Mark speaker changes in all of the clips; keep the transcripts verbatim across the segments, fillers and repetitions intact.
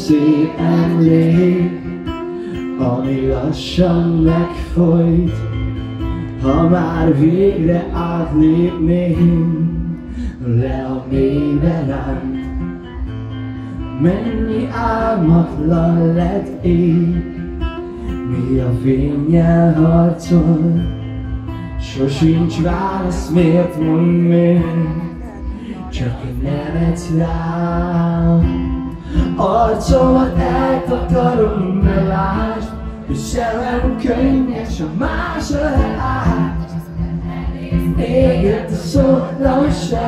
Speaker 1: szép emlék, ami lassan megfolyt. Ha már végre átlépném le a mélybe ránt, mennyi álmatlan lett ég, mi a fénnyel harcol. Sosincs válasz, miért mondd még, csak nevetsz rám. Arcomat eltakarom, ne lásd, hogy szemem könnyes, a másra át. Éget a szótlanság,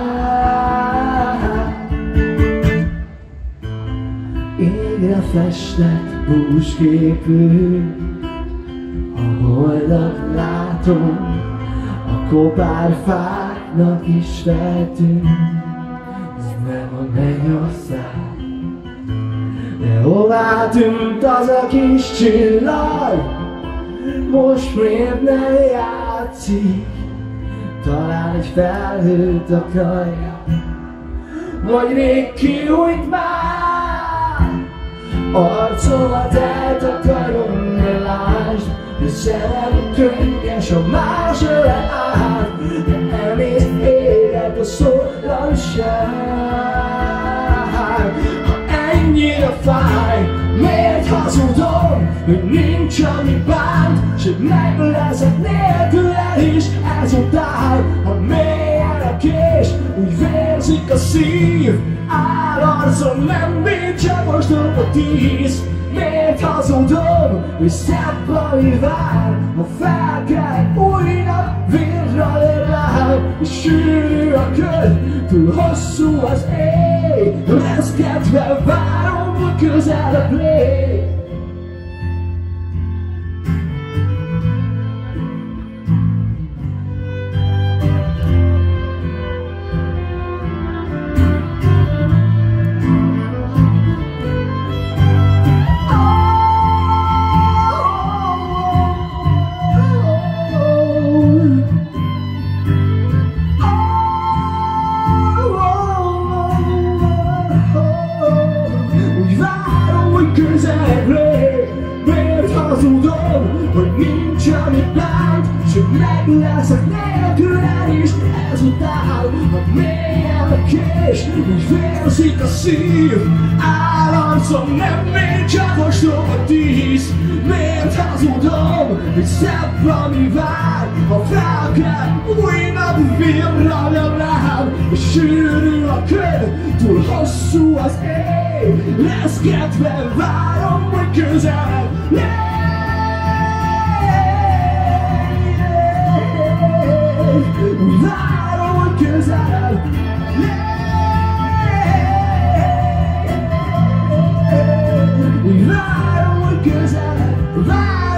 Speaker 1: égre festett búsképű. A holdat látom, a kopár fáknak is feltűnt. Ez nem a mennyország, de hová tűnt az a kis csillag? Most miért nem játszik? Talán egy felhőt akarja, vagy rég kiújt már. Arcomat eltakarom, ne lásd, de szemem könnyes, a másra át. De elmész éget a szótlanság. Ha ennyire fáj, miért hazudom, hogy nincs, ami bánt, s hogy meg leszek nélküled is ezután. Ha mélyen a kés, úgy vérzik a szív, áll arcom, nem bír, csak most dob a tíz. Miért hazudom, hogy szebb, ami vár, ha felkel újra vérra lelám. És sűrű a köd, túl hosszú az éj, reszketve várom, hogy közelebb lép. Miért hazudom, hogy nincs, ami bánt, s hogy meg leszek nélküled is ezután. Ha mélyen a kés, úgy vérzik a szív, áll arcom, nem még csak most dob a tíz. Miért hazudom, hogy szebb, ami vár, ha felkel új nap vérra lelám. És sűrű a köd, túl hosszú az éj, reszketve várom, hogy közel lép. Úgy várom, hogy közel lép. Úgy várom, hogy közel várom.